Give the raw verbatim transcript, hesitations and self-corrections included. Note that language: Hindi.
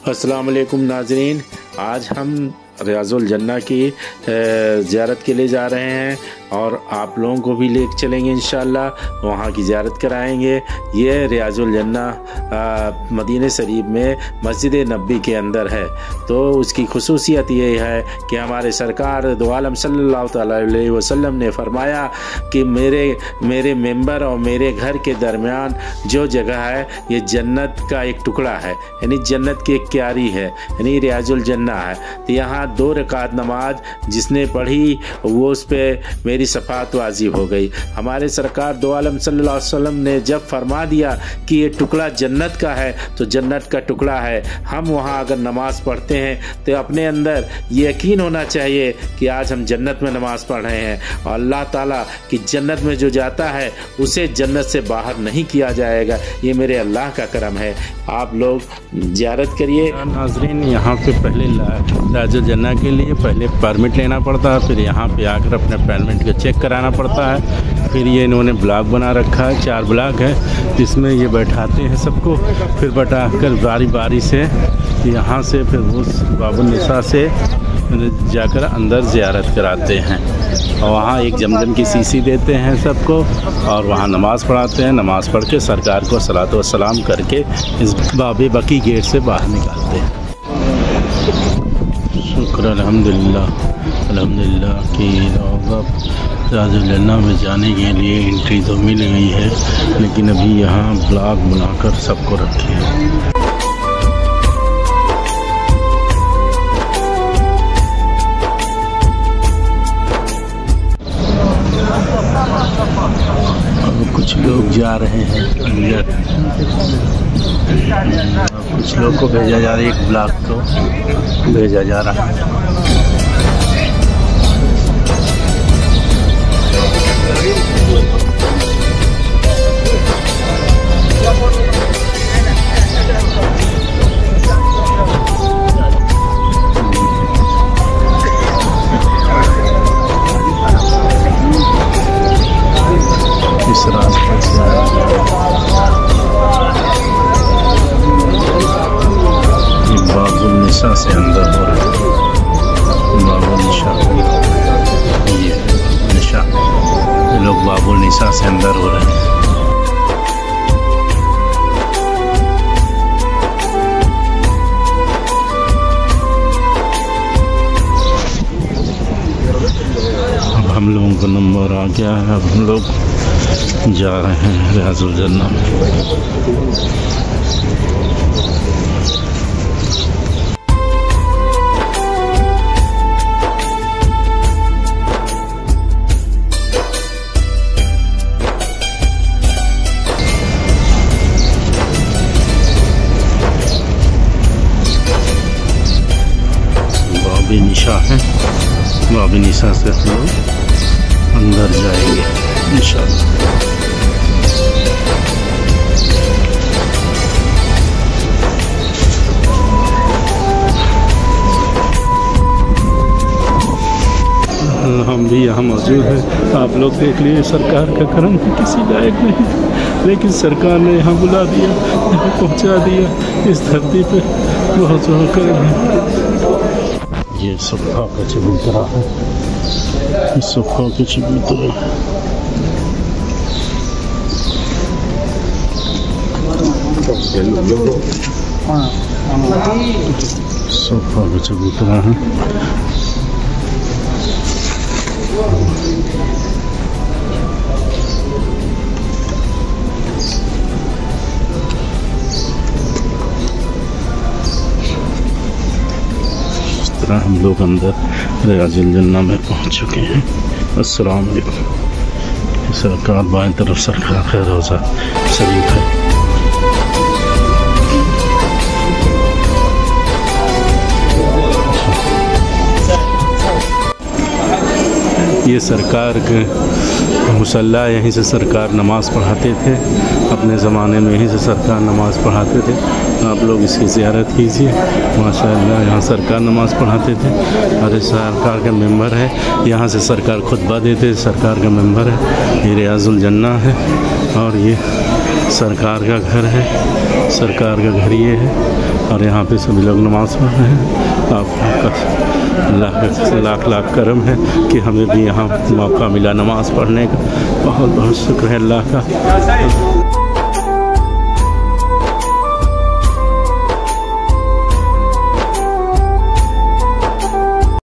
अस्सलाम वालेकुम नाज़रीन, आज हम रियाजुल जन्ना की ज़ियारत के लिए जा रहे हैं और आप लोगों को भी ले चलेंगे इंशाअल्लाह, वहाँ की ज़ियारत कराएंगे। ये रियाजुल जन्ना मदीने शरीफ में मस्जिद नबी के अंदर है। तो उसकी खुसूसियत ये है कि हमारे सरकार दो आलम सल्लल्लाहु अलैहि वसल्लम ने फरमाया कि मेरे मेरे मेंबर और मेरे घर के दरमियान जो जगह है ये जन्नत का एक टुकड़ा है, यानी जन्नत की एक क्यारी है, यानी रियाजुल जन्ना है। तो यहाँ दो रकात नमाज जिसने पढ़ी वो उस पर मेरी सफ़ात वाजिब हो गई। हमारे सरकार दो आलम सल्लल्लाहु अलैहि वसल्लम ने जब फरमा दिया कि ये टुकड़ा जन्नत का है तो जन्नत का टुकड़ा है। हम वहाँ अगर नमाज़ पढ़ते हैं तो अपने अंदर ये यकीन होना चाहिए कि आज हम जन्नत में नमाज़ पढ़ रहे हैं और अल्लाह ताला की जन्नत में जो जाता है उसे जन्नत से बाहर नहीं किया जाएगा। ये मेरे अल्लाह का करम है। आप लोग ज़ियारत करिए। नाज़रीन, यहाँ पे पहले रियाजुल जन्ना के लिए पहले परमिट लेना पड़ता है, फिर यहाँ पे आकर अपने परमिट को चेक कराना पड़ता है। फिर ये इन्होंने ब्लॉक बना रखा है, चार ब्लॉक है जिसमें ये बैठाते हैं सबको, फिर बैठा कर बारी बारी से यहाँ से फिर उस बाबुल निसा से जाकर अंदर ज़ियारत कराते हैं और वहाँ एक जमजम की शीशी देते हैं सबको और वहाँ नमाज़ पढ़ाते हैं। नमाज़ पढ़ के सरकार को सलातो व सलाम करके इस बाबे बकी गेट से बाहर निकालते हैं। शुक्र अल्हम्दुलिल्लाह अल्हम्दुलिल्लाह कि रियाजुल जन्ना में जाने के लिए एंट्री तो मिल गई है, लेकिन अभी यहाँ ब्लॉक बनाकर सबको रखे हैं। कुछ लोग जा रहे हैं अंदर, कुछ लोग को भेजा जा रहा है, एक ब्लॉक को भेजा जा रहा है। इस रास्ते से बाबुल निसा से अंदर हो रहा है। बाबुल निशा, ये निशा, ये लोग बाबुल निसा से अंदर हो रहे हैं। अब हम लोगों का नंबर आ गया है, अब हम लोग जा रहे हैं रियाजुल जन्ना में। बाबी निशा है, बाबी निशा से लोग अंदर जाएंगे इंशाअल्लाह। हम भी यहाँ मौजूद हैं। आप लोग देख लीजिए, सरकार का करम किसी लायक नहीं, लेकिन सरकार ने यहाँ बुला दिया, यहाँ पहुँचा दिया। इस धरती पे बहुत बहुत करम है। ये सुखा का चबूतरा है, सुखा के चबूतरा, सोफा का चबूतरा है। इस तरह हम लोग अंदर रियाजुल जन्ना में पहुंच चुके हैं। अस्सलाम वालेकुम। सरकार बाएं तरफ सरकार खैर रोज़ा शरीफ है। ये सरकार के मुसल्ला, यहीं से सरकार नमाज़ पढ़ाते थे, अपने ज़माने में यहीं से सरकार नमाज़ पढ़ाते थे। आप लोग इसकी ज़ियारत कीजिए, माशाअल्लाह यहाँ सरकार नमाज़ पढ़ाते थे और इस सरकार के मेंबर है, यहाँ से सरकार खुतबा देते, सरकार का मेंबर है। ये रियाजुल जन्ना है और ये सरकार का घर है, सरकार का घर ये है और यहाँ पे सभी लोग नमाज़ पढ़ रहे हैं। आपका लाख लाख लाख करम है कि हमें भी यहाँ मौका मिला नमाज़ पढ़ने का। बहुत बहुत शुक्र है अल्लाह का।